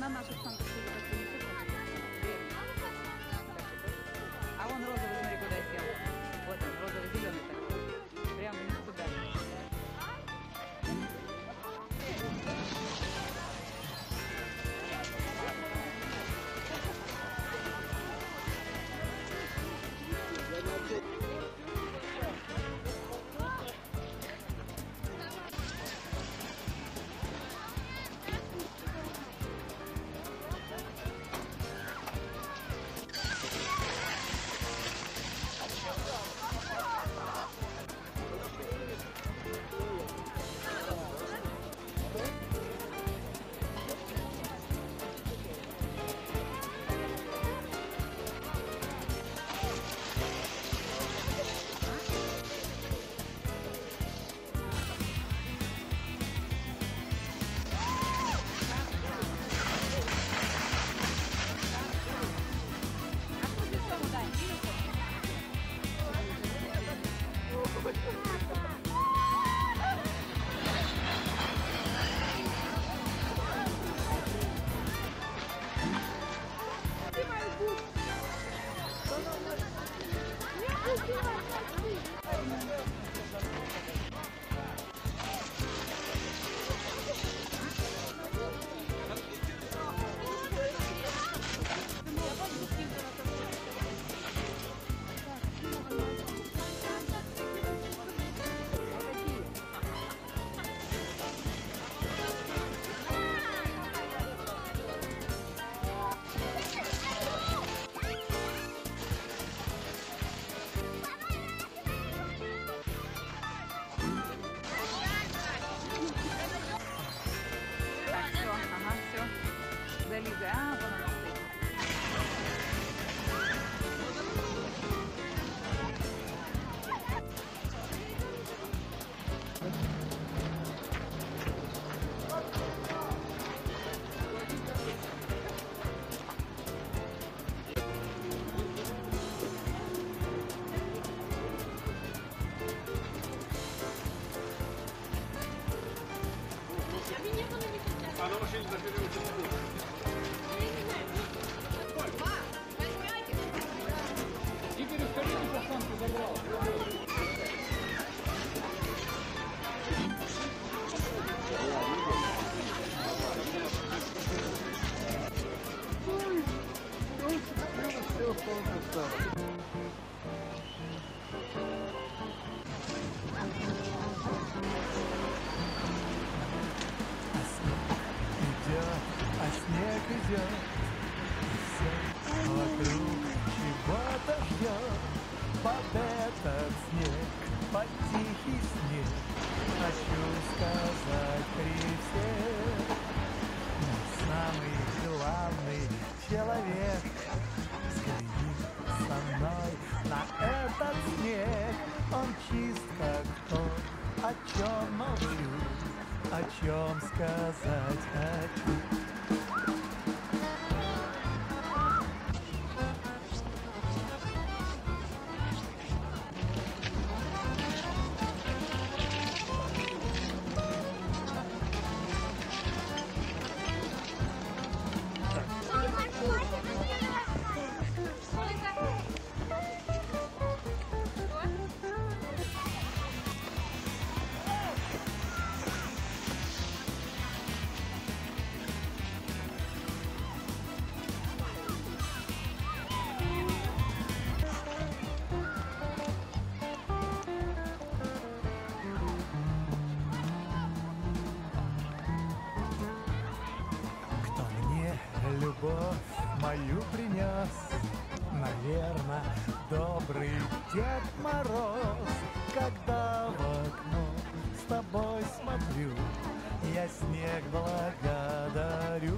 на наших санках не пишут. А вон розовый, смотри, куда сел. Вот он, розово-зеленый такой. Прямо не туда. Зализа, а, вон она стоит. Она машине заперли очень. Игорь, скажите, что санку забрал. А снег идет, и все вокруг чего-то ждет. Под этот снег, под тихий снег, хочу сказать при всех: самый главный человек, взгляни со мной на этот снег. Он чист, как тот, о чем молчу, о чем сказать хочу. Любовь мою принес, наверно, добрый Дед Мороз. Когда в окно с тобой смотрю, я снег благодарю.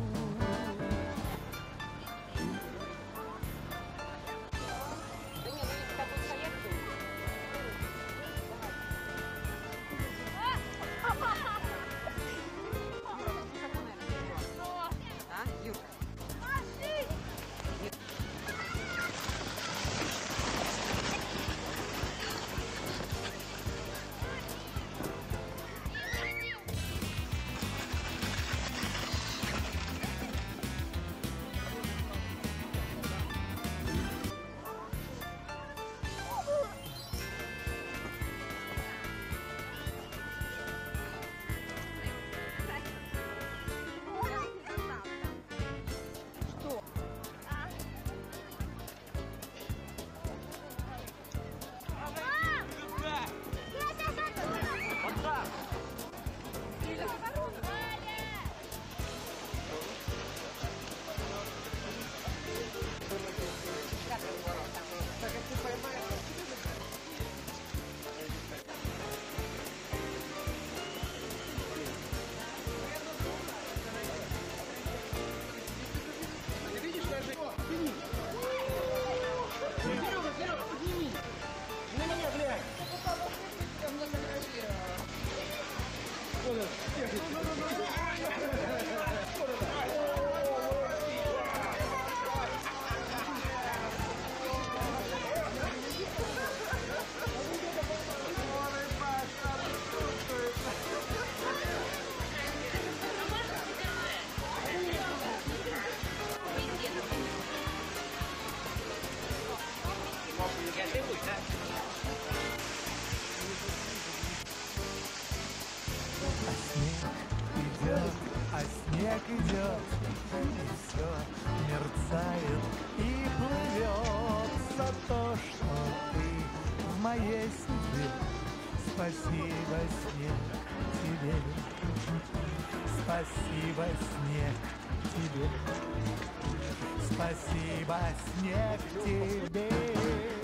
снег идет, и все мерцает и плывет за то, что ты в моей судьбе. Спасибо, снег, тебе. Спасибо, снег, тебе. Спасибо, снег, тебе.